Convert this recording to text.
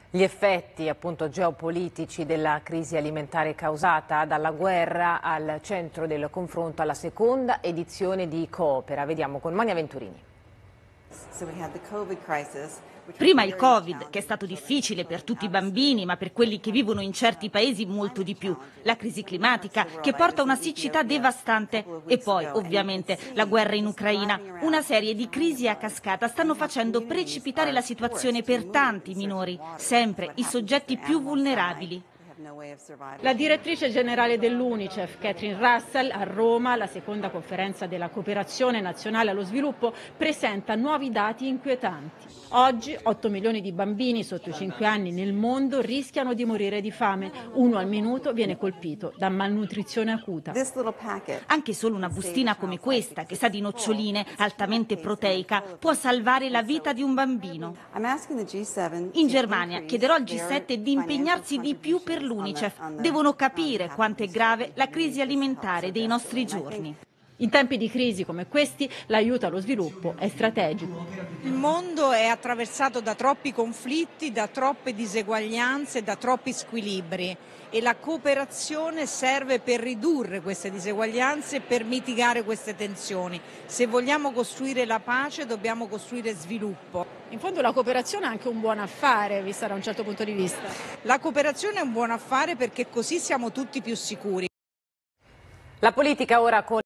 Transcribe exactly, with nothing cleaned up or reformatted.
Gli effetti appunto geopolitici della crisi alimentare causata dalla guerra al centro del confronto alla seconda edizione di Coopera. Vediamo con Monia Venturini. Prima il Covid, che è stato difficile per tutti i bambini, ma per quelli che vivono in certi paesi molto di più. La crisi climatica, che porta a una siccità devastante. E poi, ovviamente, la guerra in Ucraina. Una serie di crisi a cascata stanno facendo precipitare la situazione per tanti minori, sempre i soggetti più vulnerabili. La direttrice generale dell'UNICEF, Catherine Russell, a Roma, alla seconda conferenza della cooperazione nazionale allo sviluppo, presenta nuovi dati inquietanti. Oggi otto milioni di bambini sotto i cinque anni nel mondo rischiano di morire di fame. Uno al minuto viene colpito da malnutrizione acuta. Anche solo una bustina come questa, che sa di noccioline, altamente proteica, può salvare la vita di un bambino. In Germania chiederò al G sette di impegnarsi di più per l'UNICEF. Devono capire quanto è grave la crisi alimentare dei nostri giorni. In tempi di crisi come questi, l'aiuto allo sviluppo è strategico. Il mondo è attraversato da troppi conflitti, da troppe diseguaglianze, da troppi squilibri e la cooperazione serve per ridurre queste diseguaglianze e per mitigare queste tensioni. Se vogliamo costruire la pace dobbiamo costruire sviluppo. In fondo la cooperazione è anche un buon affare, vista da un certo punto di vista. La cooperazione è un buon affare perché così siamo tutti più sicuri. La politica ora con